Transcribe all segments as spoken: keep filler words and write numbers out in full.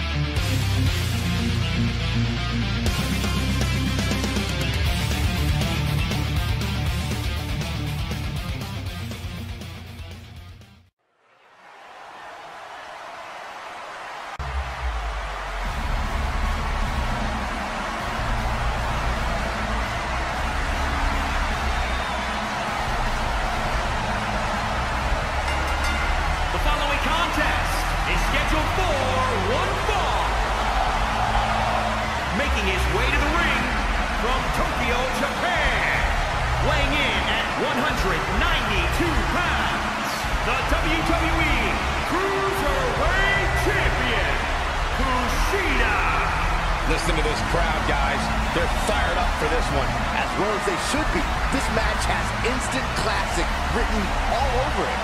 Making his way to the ring from Tokyo, Japan, weighing in at one hundred ninety-two pounds, the W W E Cruiserweight Champion, Kushida. Listen to this crowd, guys. They're fired up for this one. As well as they should be. This match has instant classic written all over it.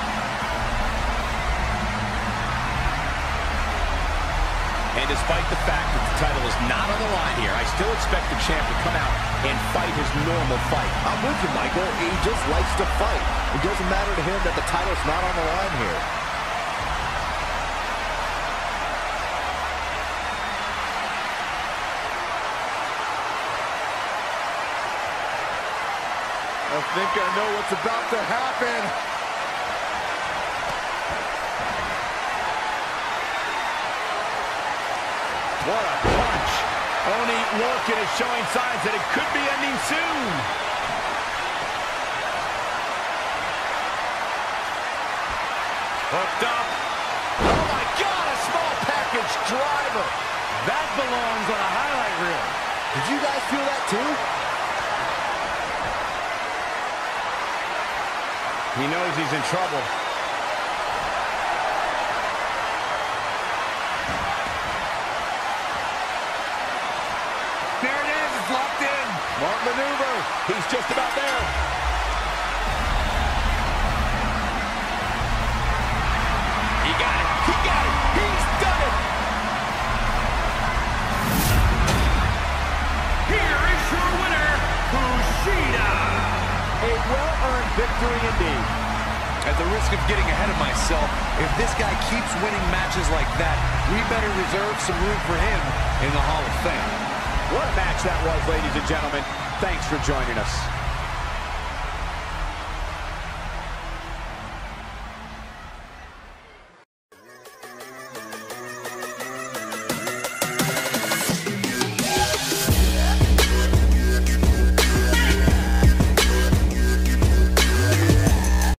And despite the fact that the title is not on the line here, I still expect the champ to come out and fight his normal fight. I'm with you, Michael. He just likes to fight. It doesn't matter to him that the title's not on the line here. I think I know what's about to happen. What a punch. Oney Lorcan is showing signs that it could be ending soon. Hooked up. Oh my God, a small package driver. That belongs on a highlight reel. Did you guys feel that too? He knows he's in trouble. There it is, it's locked in. Smart maneuver. He's just about there. He got it. He got it. He's done it. Here is your winner, Kushida. A well-earned victory indeed. At the risk of getting ahead of myself, if this guy keeps winning matches like that, we better reserve some room for him in the Hall of Fame. What a match that was, ladies and gentlemen. Thanks for joining us.